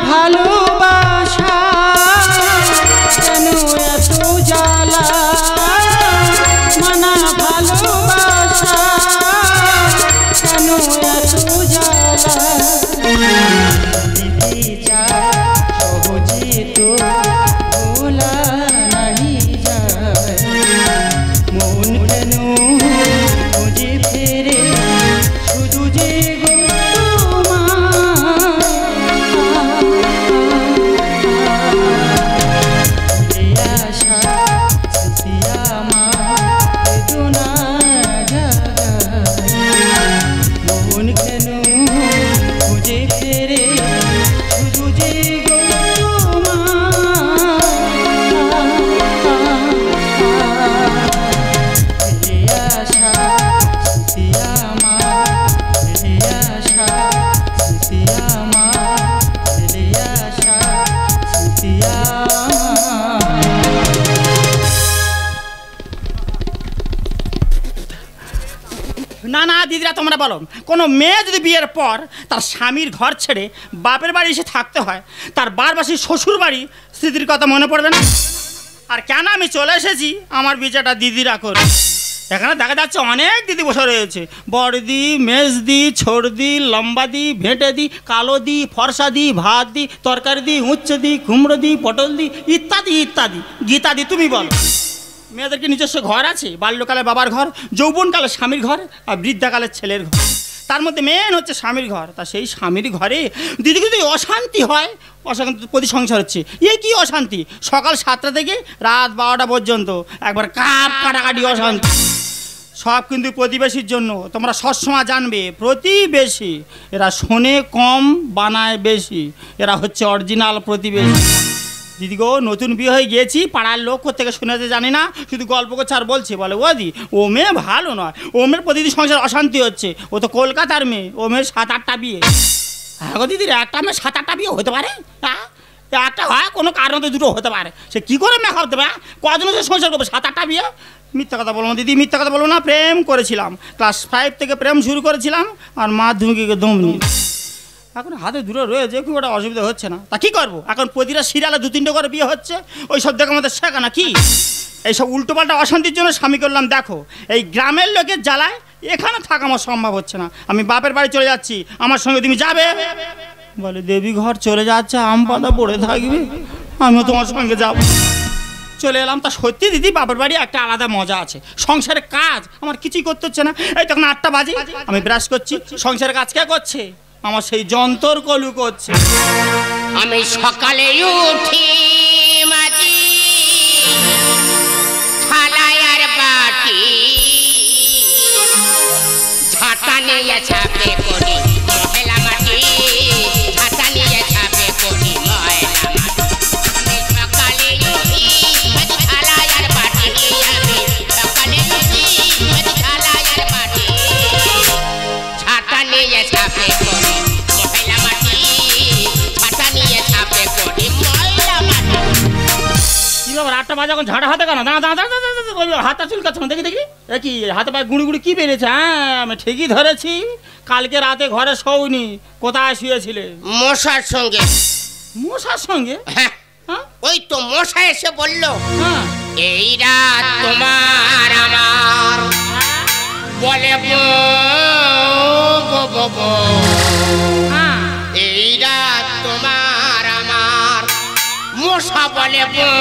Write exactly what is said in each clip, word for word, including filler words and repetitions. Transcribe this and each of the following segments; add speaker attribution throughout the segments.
Speaker 1: ভালোবাসা কেন এত জ্বালা মানা ভালোবাসা কেন এত জ্বালা দিতে চায় সহজে তো ভোলা নাহি যায় মন কেন খুঁজে ফেরে শুধু যে গো
Speaker 2: না না দিদিরা তোমরা বলো কোনো মেয়ে যদি বিয়ের পর তার স্বামীর ঘর ছেড়ে বাপের বাড়ি এসে থাকতে হয় তার বারবাসী শ্বশুর বাড়ি স্মৃতির কথা মনে পড়বে না? আর কেন আমি চলে এসেছি আমার বিচারটা দিদিরা করে। এখানে দেখা যাচ্ছে অনেক দিদি বসে রয়েছে, বড়দি, মেজদি, ছোটদি, লম্বাদি, ভেঁটেদি, কালোদি, ফর্সাদি, ভাত দি, তরকারি দি, উচ্ছে দি, কুমড়ো দি, পটল দি ইত্যাদি ইত্যাদি। গীতাদি তুমি বলো মেয়েদের কি নিজস্ব ঘর আছে? বাল্যকালে বাবার ঘর, যৌবনকালে স্বামীর ঘর, আর বৃদ্ধাকালে ছেলের ঘর। তার মধ্যে মেন হচ্ছে স্বামীর ঘর। তা সেই স্বামীর ঘরে দিদি যদি অশান্তি হয়, অশান্তি প্রতি সংসার হচ্ছে। এ কি অশান্তি? সকাল সাতটা থেকে রাত বারোটা পর্যন্ত একবার কাপ কাটাকাটি অশান্তি। সব কিন্তু প্রতিবেশীর জন্য। তোমরা সবসময় জানবে প্রতিবেশী এরা শোনে কম বানায় বেশি, এরা হচ্ছে অরিজিনাল প্রতিবেশী। দিদি গো নতুন বিয়ে হয়ে গিয়েছি, পাড়ার লোক কোথেকে শুনেছে জানি না, শুধু গল্প করছে আর বলছে। বলে ও দি ও মেয়ে ভালো নয়, ও মেয়ের প্রতিদিন সংসার অশান্তি হচ্ছে, ও তো কলকাতার মেয়ে, ও মেয়ের সাত আটটা বিয়ে। হ্যাঁ গো দিদির একটা মেয়ে সাত আটটা বিয়ে হতে পারে? হ্যাঁ একটা হয় কোনো কারণ তো দুটো হতে পারে, সে কী করে মেয়ে হতে পারে? কজন সে সংসার করবে সাত আটটা বিয়ে? মিথ্যা কথা বলবো দিদি, মিথ্যা কথা বলবো না। প্রেম করেছিলাম, ক্লাস ফাইভ থেকে প্রেম শুরু করেছিলাম, আর মাধ্যমিকে দমনি। এখন হাতে দূরে রয়েছে, খুব একটা অসুবিধা হচ্ছে না। তা কী করবো? এখন প্রতিটা সিরিয়ালে দু তিনটে করে বিয়ে হচ্ছে, ওই সব দেখে আমাদের শেখা না কি? এইসব উল্টোপাল্টা অশান্তির জন্য স্বামী করলাম। দেখো এই গ্রামের লোকের জ্বালায় এখানে থাকা আমার সম্ভব হচ্ছে না। আমি বাপের বাড়ি চলে যাচ্ছি, আমার সঙ্গে তুমি যাবে? বলে দেবী ঘর চলে যাচ্ছে, আম পাতা পড়ে থাকবে, আমিও তোমার সঙ্গে যাব। চলে এলাম। তা সত্যি দিদি বাপের বাড়ি একটা আলাদা মজা আছে। সংসারের কাজ আমার কিছুই করতে হচ্ছে না। এই তখন আটটা বাজে, আমি ব্রাশ করছি, সংসারের কাজ কে করছে? আমার সেই যন্তর কলু করছে।
Speaker 3: আমি সকালে উঠি মাজি থালায় আর বাটি ঝাঁটা নিয়ে ছাপে করি ময়লা মাটি, ঝাঁটা নিয়ে ছাপে করি ময়লা মাটি। আমি সকালে উঠি মাজি থালায় আর বাটি, আমি সকালে উঠি মাজি থালায় আর বাটি ঝাঁটা নিয়ে ছাপে করি ময়লা মাটি, ঝাঁটা নিয়ে ছাপে করি ময়লা মাটি।
Speaker 2: কি বাবা আটটা বাজে এখন ঝাঁটা হাতে কেন? দাঁড়া দাঁড়া দাঁড়া, হাতটা চুলকাচ্ছে দেখি দেখি। এ কি হাতে পায়ে গুঁড়ি গুঁড়ি কী বেরিয়েছে? হ্যাঁ আমি ঠিকই ধরেছি, কালকে রাতে ঘরে শোওনি। কোথায় শুয়েছিলে?
Speaker 3: মশার সঙ্গে।
Speaker 2: মশার সঙ্গে?
Speaker 3: হ্যাঁ ওই তো মশা এসে বললো
Speaker 2: হ্যাঁ
Speaker 3: এই রাত তোমার আমার, বলে এই রাত তোমার আমার, মশা বলে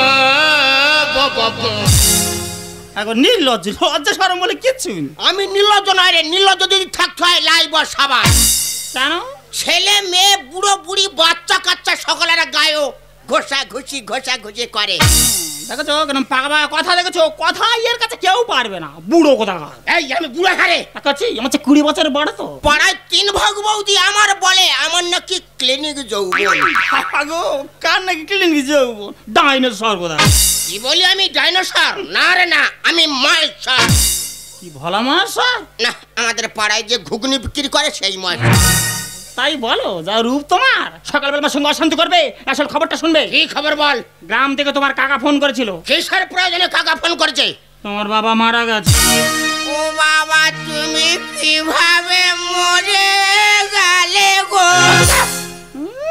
Speaker 2: এখন নির্লজ্জ, লজ্জা সরম বলে কিচ্ছু।
Speaker 3: আমি নির্লজ্জ নয় রে, নির্লজ্জ যদি থাকতে হয় লাইব সাবান।
Speaker 2: কেন?
Speaker 3: ছেলে মেয়ে বুড়ো বুড়ি বাচ্চা কাচ্চা সকলের গায়েও ঘষা ঘুষি ঘষা ঘুষি করে।
Speaker 2: দেখেছো কেন পাকা পাকা কথা, দেখেছো কথা এর কাছে কেউ পারবে না। বুড়ো কথা
Speaker 3: এই আমি বুড়ো হারে
Speaker 2: কাছে আমার চেয়ে কুড়ি বছর বড় তো।
Speaker 3: পাড়ায় তিন ভাগ বৌদি আমার বলে আমার নাকি ক্লিনিক যৌবন।
Speaker 2: গো কার নাকি ক্লিনিক যৌবন? ডাইনোসর কথা।
Speaker 3: কি বলি আমি ডাইনোসর? না রে না, আমি মাইসর।
Speaker 2: কি ভোলা মাইসর?
Speaker 3: না আমাদের পাড়ায় যে ঘুগনি বিক্রি করে সেই মাইসর।
Speaker 2: তাই বলো? যা রূপ তোমার, সকালবেলা আমার সঙ্গে অশান্তি করবে। আসল খবরটা শুনবে।
Speaker 3: কি খবর বল?
Speaker 2: গ্রাম থেকে তোমার কাকা ফোন করেছিল।
Speaker 3: কিসের প্রয়োজনে কাকা ফোন করেছে?
Speaker 2: তোমার বাবা মারা গেছে।
Speaker 3: ও বাবা তুমি কিভাবে মরে গেলে গো?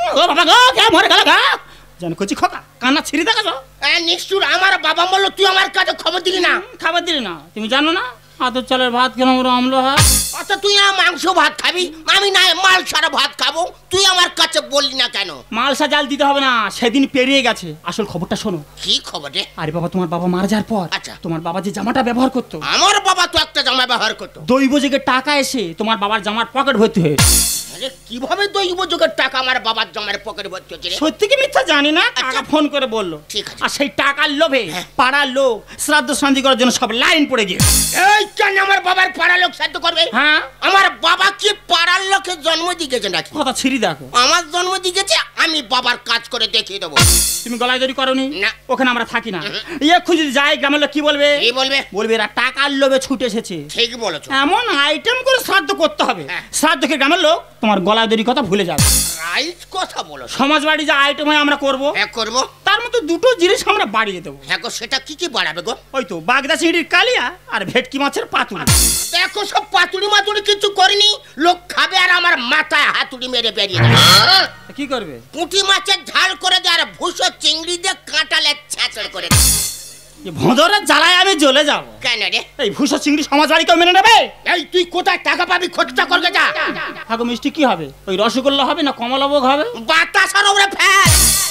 Speaker 2: ও বাবা গো কে মরে গেল গা জান কচি খোকা কান্না ছিঁড়ে দেখাছ
Speaker 3: নিষ্ঠুর আমার বাবা বললো তুই আমার কাছে খবর দিলি না
Speaker 2: খাবার দিলি না তুমি জানো না আদর চালের ভাত কেন অম্ল হয়
Speaker 3: আচ্ছা তুই না মাংস ভাত খাবি আমি না মাল সারা ভাত খাবো তুই আমার কাছে বললি না কেন
Speaker 2: মালসা জাল দিতে হবে না সেদিন পেরিয়ে গেছে আসল খবরটা শোনো
Speaker 3: কি খবর রে
Speaker 2: আরে বাবা তোমার বাবা মারা যাওয়ার পর
Speaker 3: আচ্ছা
Speaker 2: তোমার বাবা যে জামাটা ব্যবহার করতো
Speaker 3: আমার বাবা তো একটা জামা ব্যবহার করতো
Speaker 2: দৈব জেগে টাকা এসে তোমার বাবার জামার পকেট ভর্তি হয়ে
Speaker 3: আরে কিভাবে দৈব যুগের টাকা আমার বাবার জামার পকেটে ভর্তি হচ্ছে রে
Speaker 2: সত্যি কি মিথ্যা জানি না টাকা ফোন করে বললো
Speaker 3: ঠিক আছে
Speaker 2: আর সেই টাকার লোভে পাড়ার লোক শ্রাদ্ধ শান্তি করার জন্য সব লাইন পড়ে গিয়ে
Speaker 3: এই কেন আমার বাবার পাড়ার লোক সাধ্য করবে
Speaker 2: হ্যাঁ
Speaker 3: আমার বাবা কি পাড়ার লোকের জন্ম দিয়েছে নাকি
Speaker 2: কথা ছিঁড়ি দেখো
Speaker 3: আমার জন্ম দিয়েছে আমি বাবার কাজ করে দেখিয়ে দেবো
Speaker 2: তুমি গলায় দড়ি করোনি
Speaker 3: না।
Speaker 2: ওখানে আমরা থাকি না এখন যদি যাই গ্রামের লোক কি বলবে
Speaker 3: কি বলবে
Speaker 2: বলবে এরা টাকার লোভে ছুটে এসেছে
Speaker 3: ঠিক বলেছো
Speaker 2: এমন আইটেম করে শ্রাদ্ধ করতে হবে
Speaker 3: হ্যাঁ।
Speaker 2: শ্রাদ্ধকে গ্রামের লোক তোমার গলায় দড়ি কথা ভুলে যাবে
Speaker 3: রাইট কথা বলো
Speaker 2: সমাজ বাড়ি যে আইটেম হয় আমরা করবো
Speaker 3: হ্যাঁ করবো
Speaker 2: তার মধ্যে দুটো জিনিস আমরা বাড়িয়ে দেবো
Speaker 3: হ্যাঁ গো সেটা কি কি বাড়াবে গো
Speaker 2: ওই তো বাগদা চিংড়ির কালিয়া আর ভেটকি মাছের পাতুরি
Speaker 3: দেখো সব পাতুড়ি মাতুড়ি কিছু করিনি লোক খাবে আর আমার মাথায় হাতুড়ি মেরে বেরিয়ে যাবে
Speaker 2: কি করবে
Speaker 3: পুঁটি মাছের ঝাল করে দেয় আর ভুসো চিংড়ি দিয়ে কাঁটালে ছ্যাঁচড় করে দেয়
Speaker 2: ভোঁদরের জ্বালায় আমি জ্বলে যাবো
Speaker 3: কেন রে
Speaker 2: এই ভুষো চিংড়ি সমাজ বাড়ি কেউ মেনে নেবে
Speaker 3: এই তুই কোথায় টাকা পাবি খরচা করবে যা
Speaker 2: থাকো মিষ্টি কি হবে ওই রসগোল্লা হবে না কমলাভোগ হবে
Speaker 3: বাতাসার ওপরে ফেল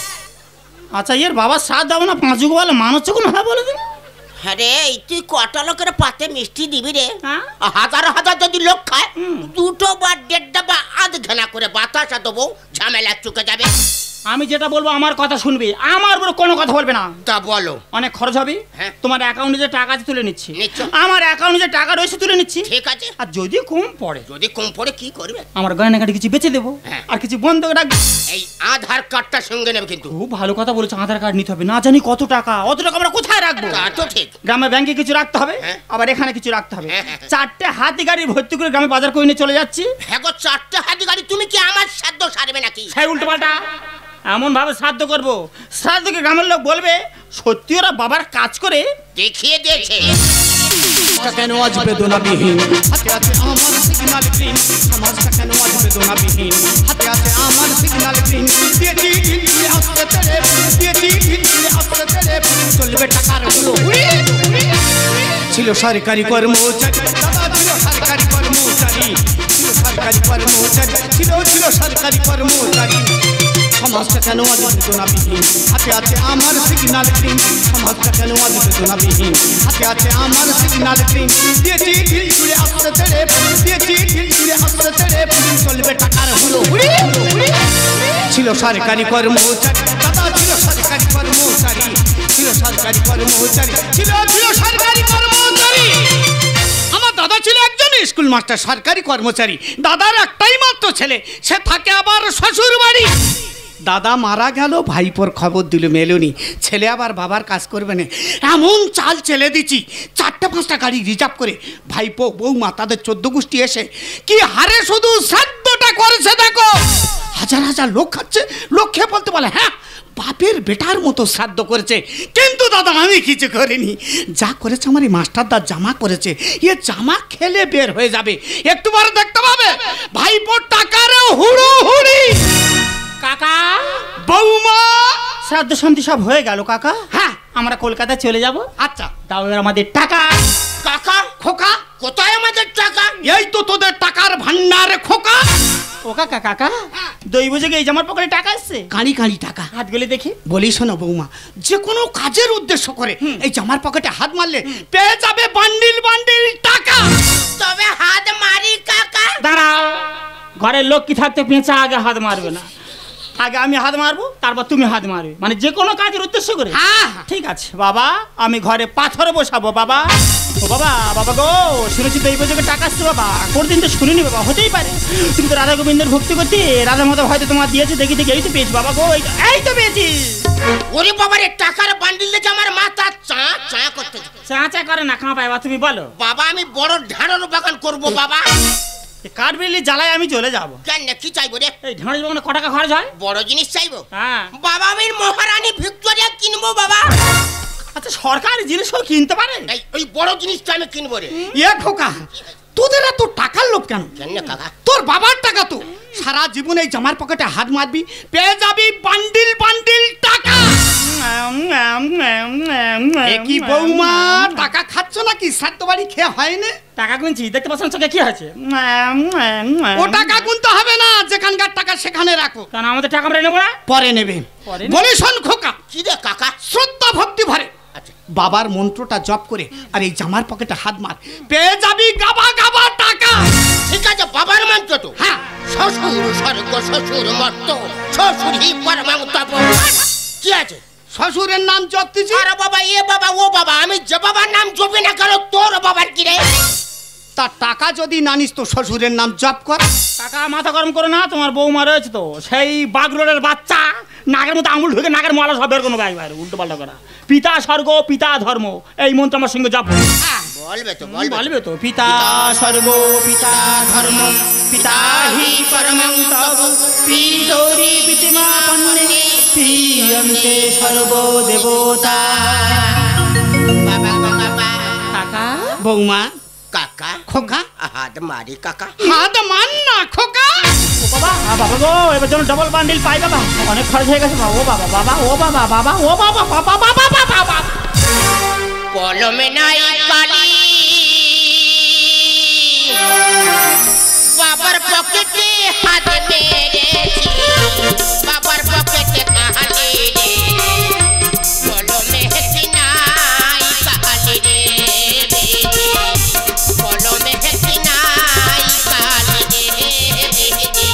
Speaker 2: আচ্ছা এর বাবা সাত দাও না পাঁচুক বলে মান হচ্ছে কোনো হ্যাঁ বলে দিন
Speaker 3: হ্যাঁ রে এই তুই কটা লোকের পাতে মিষ্টি দিবি রে
Speaker 2: হ্যাঁ?
Speaker 3: হাজার হাজার যদি লোক খায়
Speaker 2: হুম।
Speaker 3: দুটো বা দেড়টা বা আধ ঘেনা করে বাতাসা দেবো ঝামেলা চুকে যাবে
Speaker 2: আমি যেটা বলবো আমার কথা শুনবে আমার উপর কোনো কথা বলবে না
Speaker 3: তা বলো
Speaker 2: অনেক খরচ হবে
Speaker 3: হ্যাঁ।
Speaker 2: তোমার অ্যাকাউন্টে যে টাকা আছে তুলে নিচ্ছি
Speaker 3: নিচ্ছ।
Speaker 2: আমার অ্যাকাউন্টে যে টাকা রয়েছে তুলে নিচ্ছি
Speaker 3: ঠিক আছে
Speaker 2: আর যদি কম পড়ে
Speaker 3: যদি কম পড়ে কি করবে
Speaker 2: আমার গয়নাঘাটি কিছু বেচে দেবো
Speaker 3: হ্যাঁ।
Speaker 2: আর কিছু বন্ধক রাখবো
Speaker 3: এই আধার কার্ডটা সঙ্গে নেবে কিন্তু
Speaker 2: খুব ভালো কথা বলেছো আধার কার্ড নিতে হবে না জানি কত টাকা অত টাকা আমরা কোথায় রাখবো
Speaker 3: তা তো ঠিক
Speaker 2: গ্রামে ব্যাংকে কিছু রাখতে হবে
Speaker 3: হ্যাঁ।
Speaker 2: আবার এখানে কিছু রাখতে হবে
Speaker 3: হ্যাঁ, হ্যাঁ, হ্যাঁ।
Speaker 2: চারটে হাতি গাড়ি ভর্তি করে গ্রামে বাজার করে নিয়ে চলে যাচ্ছি
Speaker 3: হ্যাঁ গো চারটে হাতি গাড়ি তুমি কি আমার সাধ্য সারবে নাকি
Speaker 2: সেই উল্টো পাল্টা এমন ভাবে শ্রাদ্ধ করবো শ্রাদ্ধকে গ্রামের লোক বলবে সত্যি ওরা বাবার কাজ করে
Speaker 3: দেখিয়ে দিয়েছে
Speaker 1: কেন আজ বেদনাবিহীন হাতে আছে আমার সিগন্যাল গ্রিন সমাজটা কেন আজ বেদনাবিহীন হাতে আছে আমার সিগন্যাল গ্রিন দিয়েছি ঢিল ছুঁড়ে আসতে তেরে দিয়েছি ঢিল ছুঁড়ে আসতে তেরে চলবে টাকার হুড়ো হুড়ি ছিল সরকারি কর্মচারী দাদা ছিল সরকারি কর্মচারী ছিল সরকারি কর্মচারী ছিল ছিল সরকারি কর্মচারী সমাজটা কেন আজ বেদনাবিহীন হাতে আছে আমার সিগন্যাল গ্রিন সমাজটা কেন আজ বেদনাবিহীন হাতে আছে আমার সিগন্যাল গ্রিন দিয়েছি ঢিল ছুঁড়ে আসতে তেরে দিয়েছি ঢিল ছুঁড়ে আসতে তেরে চলবে টাকার হুড়ো হুড়ি ছিল সরকারি কর্মচারী দাদা ছিল সরকারি কর্মচারী ছিল সরকারি কর্মচারী ছিল ছিল সরকারি কর্মচারী আমার দাদা ছিল একজন স্কুল মাস্টার সরকারি কর্মচারী দাদার একটাই মাত্র ছেলে সে থাকে আবার শ্বশুর বাড়ি দাদা মারা গেল ভাইপোর খবর দিল মেলুনি ছেলে আবার বাবার কাজ করবে না এমন চাল চেলে দিচ্ছি চারটে পাঁচটা গাড়ি রিজার্ভ করে ভাইপো বৌমা তাদের চোদ্দ গোষ্ঠী এসে কি হারে শুধু শ্রাদ্ধটা করেছে দেখো হাজার হাজার লোক খাচ্ছে লোক খেয়ে বলতে বলে হ্যাঁ বাপের বেটার মতো শ্রাদ্ধ করেছে কিন্তু দাদা আমি কিছু করিনি যা করেছে আমার এই মাস্টারদার জামা করেছে এ জামা খেলে বের হয়ে যাবে একটু বড় দেখতে পাবে ভাইপোর টাকারে হুড়ো হুড়ি
Speaker 2: কাকা
Speaker 1: বৌমা
Speaker 2: শ্রাদ্ধ শান্তি সব হয়ে গেল কাকা
Speaker 1: হ্যাঁ
Speaker 2: আমরা কলকাতায় চলে যাব
Speaker 1: আচ্ছা
Speaker 2: তাও এবার আমাদের টাকা
Speaker 3: কাকা
Speaker 1: খোকা
Speaker 3: কোথায় আমাদের টাকা
Speaker 1: এই তো তোদের টাকার ভান্ডারে খোকা
Speaker 2: ও কাকা কাকা দৈব যুগে এই জামার পকেটে টাকা এসছে
Speaker 1: কানি কানি টাকা
Speaker 2: হাত গেলে দেখি
Speaker 1: বলি শোনো বৌমা যে কোনো কাজের উদ্দেশ্য করে এই জামার পকেটে হাত মারলে পেয়ে যাবে বান্ডিল বান্ডিল টাকা
Speaker 3: তবে হাত মারি কাকা
Speaker 2: দাঁড়াও ঘরের লোক কি থাকতে পেঁচা আগে হাত মারবে না আগে আমি হাত মারবো তারপর তুমি হাত মারবে মানে যে কোনো কাজের উদ্দেশ্য করে
Speaker 1: হ্যাঁ
Speaker 2: ঠিক আছে বাবা আমি ঘরে পাথর বসাবো বাবা ও বাবা বাবা গো শুনেছি তো এই বছর টাকা আসছে বাবা কোনদিন তো শুনিনি বাবা হতেই পারে তুমি তো রাধা গোবিন্দের ভক্তি করতে রাধা মাধব হয়তো তোমার দিয়েছে দেখি দেখি এই তো পেয়েছি বাবা গো এই তো- এই তো পেয়েছি
Speaker 3: ওরে বাবারে টাকার বান্ডিল দেখে আমার মাথা চা চা করতে
Speaker 2: চা চা করে না খাঁ পাইবা তুমি বলো
Speaker 3: বাবা আমি বড় ঢাড়ার বাগান করব বাবা
Speaker 2: কাঠ বিড়লি জ্বালায় আমি চলে যাবো
Speaker 3: কেন কি চাইবো রে
Speaker 2: এই ঢাঁড়ি বাগানে ক টাকা খরচ হয়
Speaker 3: বড় জিনিস চাইবো
Speaker 2: হ্যাঁ
Speaker 3: বাবা আমি মহারানী ভিক্টোরিয়া কিনবো বাবা
Speaker 2: আচ্ছা সরকারি জিনিসও কিনতে পারে
Speaker 3: এই ওই বড় জিনিসটা আমি কিনবো রে
Speaker 1: এ খোকা তোদের এত টাকার লোভ কেন?
Speaker 3: কেন কাকা?
Speaker 1: তোর বাবার টাকা তো, সারা জীবন এই জামার পকেটে হাত মারবি, পেয়ে যাবি বান্ডিল বান্ডিল টাকা। এ কি বৌমা, টাকা খাচ্ছ নাকি? সাত বাড়ি খেয়ে হয় না?
Speaker 2: টাকা গুনছি, দেখতে পাচ্ছ চোখে কি হয়েছে?
Speaker 1: ও টাকা গুনতে হবে না, যেখানকার টাকা সেখানে রাখো।
Speaker 2: কারণ আমাদের টাকা আমরা নেবো না,
Speaker 1: পরে নেবে। বলি শোন খোকা,
Speaker 3: কি রে কাকা?
Speaker 1: শ্রদ্ধা ভক্তি ভরে বাবার মন্ত্রটা জপ করে আর এই জামার পকেটে হাত মার, পেয়ে যাবি গাবা গাবা টাকা।
Speaker 3: ঠিক আছে, বাবার মন্ত্র তো?
Speaker 1: হ্যাঁ।
Speaker 3: শ্বশুর স্বর্গ শ্বশুর মর্ত শ্বশুরই পরমাংতব। কি আছে?
Speaker 1: শ্বশুরের নাম জপতেছি।
Speaker 3: আরে বাবা, এ বাবা ও বাবা, আমি যে বাবার নাম জপি না কেন, তোর বাবার কি রে?
Speaker 1: তার টাকা যদি না নিস তো শ্বশুরের নাম জপ কর।
Speaker 2: টাকা মাথা গরম করো না, তোমার বৌমা রয়েছে তো সেই বাগরোডের বাচ্চা, নাগের মতো আঙুল ঢুকে নাগের মালা সব বের কোনো ভাই ভাই উল্টো পাল্টা করা। পিতা স্বর্গ পিতা ধর্ম, এই মন্ত্র আমার সঙ্গে জপ।
Speaker 3: বলবে তো
Speaker 2: বলবে তো, পিতা স্বর্গ পিতা ধর্ম পিতা হি পরমং তব পিতরি পিতিমা পন্নে পিয়ন্তে সর্ব দেবতা।
Speaker 3: বাবা বাবা
Speaker 2: কাকা
Speaker 1: বৌমা
Speaker 3: কাকা
Speaker 1: খোকা
Speaker 3: হাত মারি কাকা,
Speaker 1: হাত মান না খোকা।
Speaker 2: ও বাবা, বাবা গো, এবার যেন ডবল বান্ডিল পাই বাবা, অনেক খরচ হয়ে গেছে। ও বাবা বাবা ও বাবা বাবা ও বাবা বাবা বাবা বাবা বাবা।
Speaker 3: কলমে নাই কালি, বাবার পকেটে হাত মেরেছি, বাবার পকেটে কালি রে, কলমে হেসি নাই কালি রে, কলমে হেসি নাই কালি রে,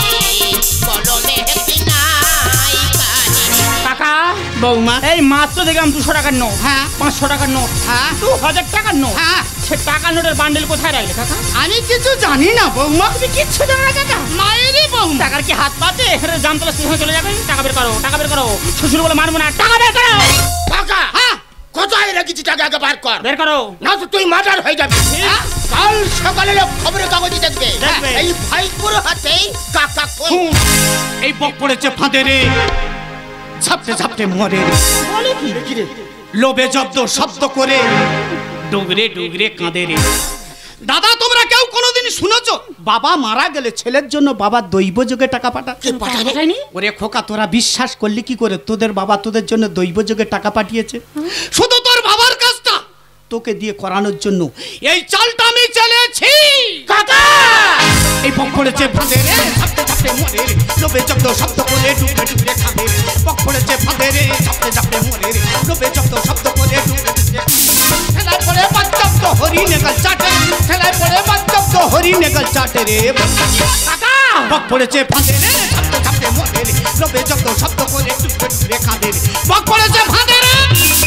Speaker 3: কলমে হেসি নাই কালি রে।
Speaker 2: কাকা
Speaker 1: বৌমা
Speaker 2: এই মাত্র দেখলাম দুশো টাকার নোট,
Speaker 1: হ্যাঁ
Speaker 2: পাঁচশো টাকার নোট,
Speaker 1: হ্যাঁ
Speaker 2: দু হাজার টাকার নোট,
Speaker 1: হ্যাঁ
Speaker 2: সে টাকার নোটের বান্ডেল কোথায় রাখলে কাকা?
Speaker 1: আমি কিছু জানি না বৌমা।
Speaker 2: তুমি কিচ্ছু জানো না কাকা?
Speaker 1: মায়েরই বৌমা।
Speaker 2: টাকার কি হাত পাতে এখানে জামতলা স্টেশনে চলে যাবে? টাকা বের করো, টাকা বের করো। শ্বশুর বলে মারবো না, টাকা বের করো।
Speaker 3: কাকা হ্যাঁ, কোথায় রেখেছি টাকা? আগে বার কর।
Speaker 2: বের করো।
Speaker 3: না তো তুই মার্ডার হয়ে যাবি।
Speaker 2: হ্যাঁ?
Speaker 3: কাল সকালে লোক খবরের কাগজে দেখবে
Speaker 2: দেখবে।
Speaker 3: এই ভাইপুর হাতেই কাকা খুন।
Speaker 1: হুম, এই বক পড়েছে ফাঁদে রে, ঝাপটে ঝাপটে মরে রে,
Speaker 2: বলে কি?
Speaker 3: কি রে?
Speaker 1: লোভে জব্দ শব্দ করে ডুগরে ডুগরে কাঁদে রে। দাদা তোমরা কেউ কোনোদিন শুনেছো বাবা মারা গেলে ছেলের জন্য বাবা দৈব যোগে টাকা পাঠায়?
Speaker 3: কে পাঠায়?
Speaker 2: পাঠায়নি?
Speaker 1: ওরে খোকা, তোরা বিশ্বাস করলি কি করে তোদের বাবা তোদের জন্য দৈব যোগে টাকা পাঠিয়েছে? শুধু তোর বাবার কাজটা তোকে দিয়ে করানোর জন্য এই চালটা আমি চালিয়েছি।
Speaker 3: কাকা
Speaker 1: এই বক পড়েছে ফাঁদে রে, ঝাপটে ঝাপটে মরে রে, লোভে জব্দ শব্দ করে ডুগরে ডুগরে কাঁদে রে। বক পড়েছে ফাঁদে রে, ঝাপটে ঝাপটে মরে রে, লোভে জব্দ শব্দ করে ডুগরে ডুগরে ঠেলায় পড়ে বাচ্চব্দ হরি নেগল চাটে, ঠেলায় পড়ে বাচ্চব্দ হরি নেগল চাটে রে।
Speaker 2: কাকা
Speaker 1: বক পড়েছে ফাঁদে রে, ঝাপটে ঝাপটে মরে রে, লোভে জব্দ শব্দ করে ডুগরে ডুগরে কাঁদে রে। বক পড়েছে ফাঁদে রে।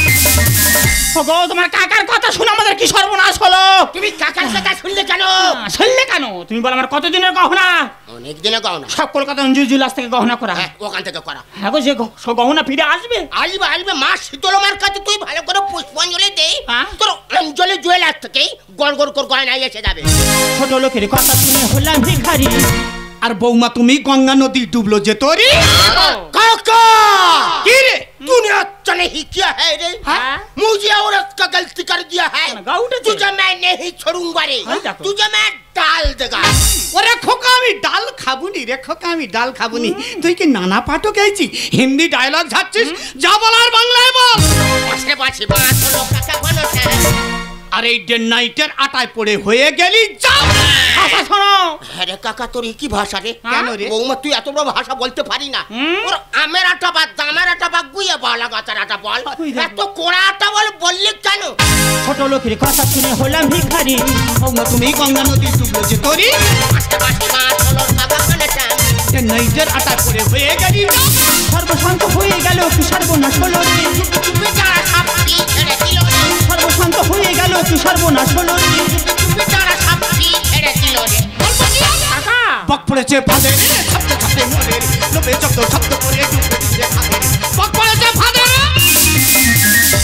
Speaker 2: ওগো, তোমার কাকার কথা শুনে আমাদের কি সর্বনাশ হলো।
Speaker 3: তুমি কাকার কথা শুনলে কেন?
Speaker 2: শুনলে কেন? তুমি বলো আমার কতদিনের গহনা?
Speaker 3: অনেক দিনে গহনা।
Speaker 2: সব কলকাতা অঞ্জুর জুলাস থেকে গহনা করা।
Speaker 3: হ্যাঁ, ওখান থেকে করা।
Speaker 2: হ্যাঁ গো, যে গ- সব গহনা ফিরে আসবে।
Speaker 3: আসবে আসবে, মা শীতলমার কাছে তুই ভালো করে পুষ্পাঞ্জলি দে,
Speaker 2: হ্যাঁ?
Speaker 3: তোর অঞ্জলি জুয়েলার থেকেই গড় গড় করে গয়না এসে যাবে।
Speaker 2: ছোট লোকের কথা শুনে হলাম ভিখারি।
Speaker 1: আর বৌমা তুমি গঙ্গা নদী ডুবলো যে তোরি।
Speaker 3: काका
Speaker 1: কি রে?
Speaker 3: तूने अच्छा नहीं किया है रे,
Speaker 2: हाँ?
Speaker 3: मुझे औरत का गलती कर दिया है,
Speaker 2: गाउट है।
Speaker 3: तुझे मैं नहीं छोड़ूंगा रे,
Speaker 2: हाँ, देखो।
Speaker 3: तुझे मैं डाल देगा।
Speaker 1: ওরে খোকা, আমি ডাল খাবুনি রে খোকা, আমি ডাল খাবুনি। তুই কি নানা পাঠক গেছি হিন্দি ডায়লগ ঝাড়ছিস? যা বলার বাংলায় বল।
Speaker 3: পাশে পাশে বাস হলো কাকা ঘনটা।
Speaker 1: আর এই ডে নাইটের আটায় পড়ে হয়ে গেলি যাও।
Speaker 2: কথা শোনো।
Speaker 3: আরে কাকা তোর কি ভাষা রে?
Speaker 1: কেন রে?
Speaker 3: বৌমা তুই এত বড় ভাষা বলতে পারি না।
Speaker 2: হুম?
Speaker 3: ওর আমের আটা বাদ দামের আটা বাদ গুইয়ে বালা গাতার আটা বল,
Speaker 2: ওই দেখ।
Speaker 3: এত কোড়া আটা বল বললি কেন?
Speaker 2: ছোট লোকের কথা শুনে হলাম ভিখারি।
Speaker 1: বৌমা তুমি গঙ্গা নদী ডুবলো যে তোরি।
Speaker 3: পাশে পাশে বাস হলো কাকা ঘনটা।
Speaker 1: ডে নাইটের আটায় পড়ে হয়ে গেলি যাও।
Speaker 2: সর্বশান্ত হয়ে গেল কি সর্বনাশ হলো রে।
Speaker 3: বেচারা সাপটি ছেড়ে দিল রে,
Speaker 2: সর্বশান্ত হয়ে গেল কি সর্বনাশ হলো রে।
Speaker 3: বেচারা সাপটি ছেড়ে দিল রে।
Speaker 2: কাকা
Speaker 1: বক পড়েছে ফাঁদে রে, ছাপতে ছাপতে মরে রে, লোভে জব্দ শব্দ করে ডুবরে ডুবরে খাবে রে। বক পড়েছে ফাঁদে রে।
Speaker 2: বক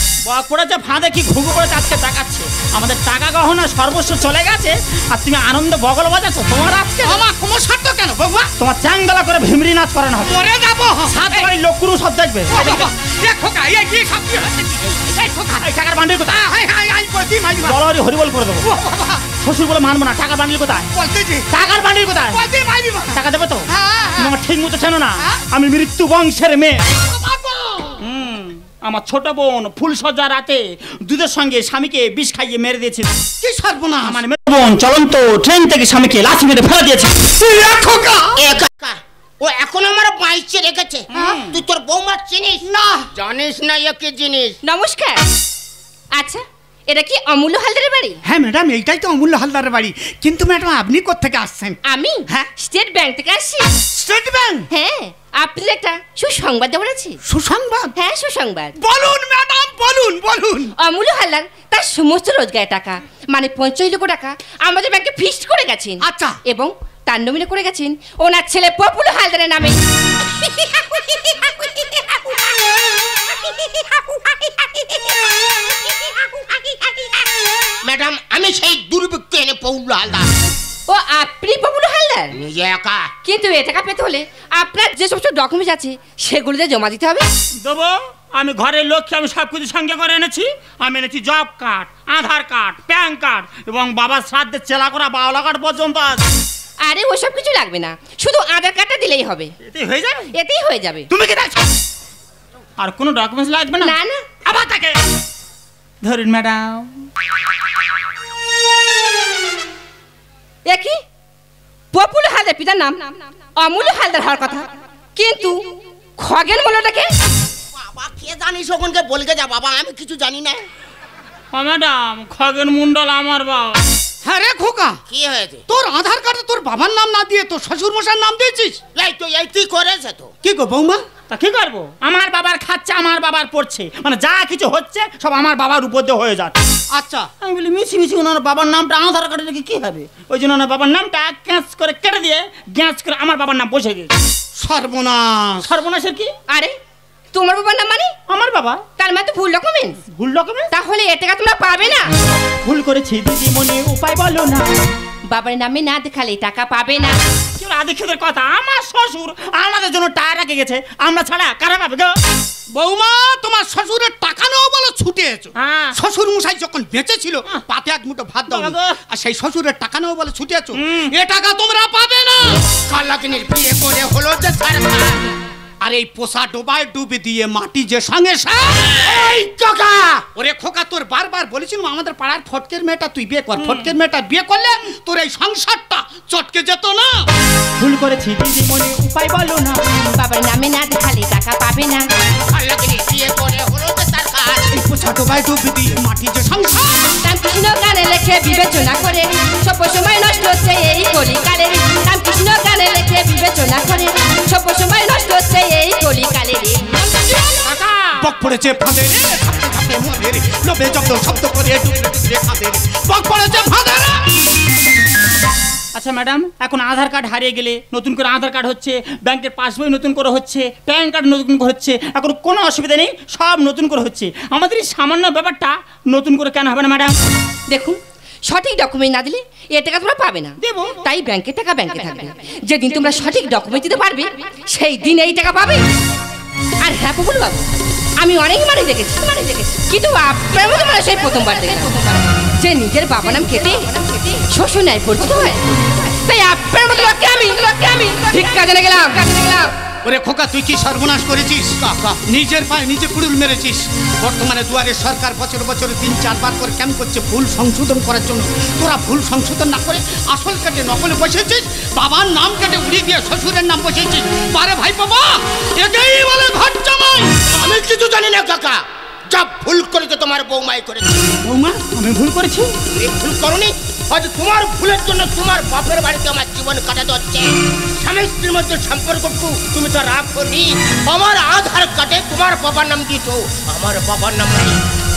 Speaker 2: পড়েছে ফাঁদে কি ঘুঘু করে আজকে দেখাচ্ছে আমাদের টাকা গহনা সর্বস্ব চলে গেছে আর তুমি আনন্দ বগল বাজাচ্ছ তোমার আজকে
Speaker 1: আমার কোনো স্বার্থ কেন বৌমা?
Speaker 2: তোমার চ্যাংদলা করে ভিমরি নাচ করানো হবে
Speaker 1: মরে যাবো।
Speaker 2: সাত বাড়ির লোক কুরু সব দেখবে
Speaker 1: এ খোকা, এই কি সব কি হচ্ছে? এই খোকা,
Speaker 2: এই টাকার বান্ডিল কোথায়
Speaker 1: হাই হাই হাই বলছি মাইমা।
Speaker 2: বলরি হরিবল করে দেবো
Speaker 1: ও বাবা,
Speaker 2: শ্বশুর বলে মানবো না টাকার বান্ডিল কোথায়
Speaker 1: বলতেছি
Speaker 2: টাকার বান্ডিল কোথায়
Speaker 1: বলছি মাইমা।
Speaker 2: টাকা দেবে তো
Speaker 1: হ্যাঁ, হ্যাঁ।
Speaker 2: তুমি আমার ঠিক মতো চেনো না
Speaker 1: হ্যাঁ?
Speaker 2: আমি মৃত্যু বংশের মেয়ে
Speaker 1: বাবা,
Speaker 2: হুম, আমার ছোট বোন ফুল সজ্জা রাতে দুধের সঙ্গে স্বামীকে বিষ খাইয়ে মেরে দিয়েছিল
Speaker 1: কি সর্বনাশ।
Speaker 2: আমার মেয়ে বোন চলন্ত ট্রেন থেকে স্বামীকে লাথি মেরে ফেলে দিয়েছে
Speaker 1: এ খোকা,
Speaker 3: এ কাকা, ও এখন আমার বাইচে রেখেছে। তুই তোর বৌমা চিনিস?
Speaker 1: না।
Speaker 3: জানিস না একে জিনিস?
Speaker 4: নমস্কার। আচ্ছা, এটা কি অমূল্য হালদারের বাড়ি?
Speaker 1: হ্যাঁ ম্যাডাম, এইটাই তো অমূল্য হালদারের বাড়ি। কিন্তু ম্যাডাম আপনি কোত্থেকে আসছেন?
Speaker 4: আমি
Speaker 1: হ্যাঁ।
Speaker 4: স্টেট ব্যাংক থেকে আসছি।
Speaker 1: State Bank?
Speaker 4: হ্যাঁ, আপনাদের একটা সুসংবাদ দেওয়ার আছে।
Speaker 1: সুসংবাদ?
Speaker 4: হ্যাঁ, সুসংবাদ।
Speaker 1: বলুন ম্যাডাম, বলুন বলুন।
Speaker 4: অমূল্য হালদার তার সমস্ত রোজগারের টাকা মানে পঞ্চাশ লক্ষ টাকা আমাদের ব্যাংকে ফিক্সড করে গেছেন।
Speaker 1: আচ্ছা।
Speaker 4: এবং তার নমিনে করে গেছেন ওনার ছেলে পপুল হালদারের নামে।
Speaker 3: ম্যাডাম, আমি সেই দুর্ভিক্ষ এনে পৌল হালদার।
Speaker 4: ও আপনি পপুল হালদার?
Speaker 3: নিজে একা।
Speaker 4: কিন্তু এ টাকা পেতে হলে আপনার যে সমস্ত ডকুমেন্টস আছে সেগুলোতে জমা দিতে হবে।
Speaker 2: দেবো আমি ঘরের লক্ষ্যে আমি সব কিছু সঙ্গে করে এনেছি আমি এনেছি job card Aadhaar card PAN card এবং বাবার শ্রাদ্ধের চেলা করা বাউলা কার্ড পর্যন্ত আছে
Speaker 4: আরে ওসব কিছু লাগবে না, শুধু আধার কার্ডটা দিলেই হবে।
Speaker 2: এতে হয়ে যাবে
Speaker 4: এতেই হয়ে যাবে।
Speaker 2: তুমি কি দেখছো আর কোনো ডকুমেন্টস লাগবে না
Speaker 4: না না,
Speaker 2: আবার তাকে ধরুন ম্যাডাম
Speaker 4: এ কি পপুল হালদার পিতার নাম অমূল্য হালদার হওয়ার কথা, কিন্তু খগেন মোল্লাটাকে?
Speaker 3: বাবা, কে জানিস ওখানকে বলকে যা বাবা, আমি কিছু জানি না।
Speaker 2: ও ম্যাডাম খগেন মন্ডল আমার বাবা।
Speaker 1: হ্যাঁ রে খোকা,
Speaker 3: কি হয়েছে?
Speaker 1: তোর আধার কার্ডে তোর বাবার নাম না দিয়ে তোর শ্বশুর মশার নাম দিয়েছিস?
Speaker 3: এই তো এই তুই করেছে তো।
Speaker 1: কি গো বৌমা?
Speaker 2: তা কি করবো আমার বাবার খাচ্ছে আমার বাবার পড়ছে মানে যা কিছু হচ্ছে সব আমার বাবার উপর দিয়ে হয়ে যাচ্ছে।
Speaker 1: আচ্ছা,
Speaker 2: আমি বলি মিছি মিছি ওনার বাবার নামটা আধার কার্ডে রেখে কি হবে ওই জন্য ওনার বাবার নামটা গ্যাস করে কেটে দিয়ে গ্যাস করে আমার বাবার নাম বসে গেছে।
Speaker 1: সর্বনাশ।
Speaker 2: সর্বনাশের কি?
Speaker 4: আরে তোমার বাবার নাম মানে?
Speaker 2: আমার বাবা।
Speaker 4: তার মানে তো ভুল ডকুমেন্টস।
Speaker 2: ভুল ডকুমেন্ট?
Speaker 4: তাহলে এ টাকা তোমরা পাবে না।
Speaker 2: ভুল করেছি দিদিমণি উপায় বলো না।
Speaker 4: বাবার নামে না দেখালে টাকা পাবে না।
Speaker 2: কি আদিক্ষেতের কথা আমার শ্বশুর আমাদের জন্য টাকা রেখে গেছে আমরা ছাড়া কারা পাবে গো?
Speaker 1: বৌমা, তোমার শ্বশুরের টাকা নেও বলো ছুটে এসো।
Speaker 2: হ্যাঁ।
Speaker 1: শ্বশুর মশাই যখন বেঁচে ছিল পাতে এক মুঠো ভাত দাও
Speaker 2: বাবা।
Speaker 1: আর সেই শ্বশুরের টাকা নেও বলে ছুটে এসো।
Speaker 2: হুম।
Speaker 1: এ টাকা তোমরা পাবে না।
Speaker 3: কালাকিনীর বিয়ে করে হলো যে সরকার।
Speaker 1: আর এই পোষা ডোবায় ডুবে দিয়ে মাটি যে সঙ্গে
Speaker 3: এই কাকা,
Speaker 1: ওরে খোকা, তোর বারবার বলেছিলাম আমাদের পাড়ার ফটকের মেয়েটা তুই বিয়ে কর, ফটকের মেয়েটা বিয়ে করলে তোর এই সংসারটা চটকে যেত না।
Speaker 2: ভুল করেছি দিদিমণি উপায় বলো না।
Speaker 4: বাবার নামে না দেখালে টাকা পাবে না।
Speaker 3: কালাকিনীর বিয়ে করে হলো যে সরকার।
Speaker 1: এই পোষা ডোবায় ডুবে দিয়ে মাটি যে সংসার।
Speaker 4: রামকৃষ্ণ গানে লেখে বিবেচনা করে সব সময় নষ্ট হচ্ছে এই কলিকালে। রামকৃষ্ণ গানে লেখে বিবেচনা করে সব সময় নষ্ট হচ্ছে এই কলিকালে।
Speaker 2: কাকা
Speaker 1: বক পড়েছে ফাঁদে রে, থাপড়ে থাপড়ে মরে রে, লোভে জব্দ শব্দ করে ডুবে ডুবে ফাঁদে রে, বক পড়েছে ফাঁদে রে।
Speaker 2: আচ্ছা ম্যাডাম এখন আধার কার্ড হারিয়ে গেলে নতুন করে আধার কার্ড হচ্ছে ব্যাংকের পাসবই নতুন করে হচ্ছে প্যান কার্ড নতুন করে হচ্ছে এখন কোনো অসুবিধা নেই সব নতুন করে হচ্ছে আমাদের এই সামান্য ব্যাপারটা নতুন করে কেন হবে না ম্যাডাম?
Speaker 4: দেখুন, সঠিক ডকুমেন্ট না দিলে এ টাকা তোমরা পাবে না।
Speaker 2: দেবো।
Speaker 4: তাই ব্যাংকের টাকা ব্যাংকে থাকবে। যেদিন তোমরা সঠিক ডকুমেন্ট দিতে পারবে সেই দিন এই টাকা পাবে। আর হ্যাঁ বলুন বাবু, আমি অনেক মানুষ দেখেছি মানুষ দেখেছি কিন্তু আপনার মতো মানুষ এই প্রথমবার দেখলাম যে নিজের বাবা নাম কেটে শ্বশুর নাই পরিচিত হয়। তাই আপনার মতো লোককে আমি লোককে আমি ভিক্ষা জেনে গেলাম গেলাম
Speaker 1: ওরে খোকা, তুই কি সর্বনাশ করেছিস? কাকা, নিজের পায়ে নিজে কুড়ুল মেরেছিস। বর্তমানে দুয়ারে সরকার বছর বছর তিন চারবার করে ক্যাম্প করছে ভুল সংশোধন করার জন্য। তোরা ভুল সংশোধন না করে আসল কেটে নকলে বসেছিস, বাবার নাম কেটে উড়িয়ে দিয়ে শ্বশুরের নাম বসেছিস। পারে ভাই বাবা, এটাই বলে ঘর জামাই।
Speaker 3: আমি কিছু জানি না কাকা, যা ভুল করেছে তোমার বৌমাই করেছে।
Speaker 2: বৌমা আমি ভুল করেছি?
Speaker 3: এই ভুল করনি, আজ তোমার ভুলের জন্য তোমার বাপের বাড়িতে আমার জীবন কাটাতে হচ্ছে। স্বামী স্ত্রীর মধ্যে সম্পর্কটুকু তুমি তো রাখনি। আমার আধার কার্ডে তোমার বাবার নাম দিয়েছো, আমার বাবার নাম নেই।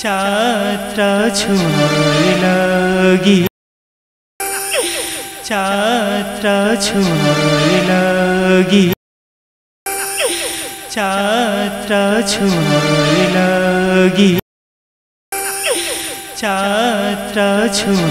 Speaker 5: যাত্রা ছোঁয়ার লাগি যাত্রা ছোঁয়ার লাগি যাত্রা ছোঁয়ার লাগি যাত্রা ছোঁয়া